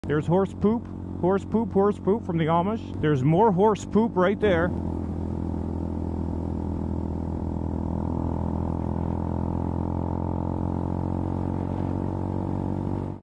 There's horse poop from the Amish. There's more horse poop right there.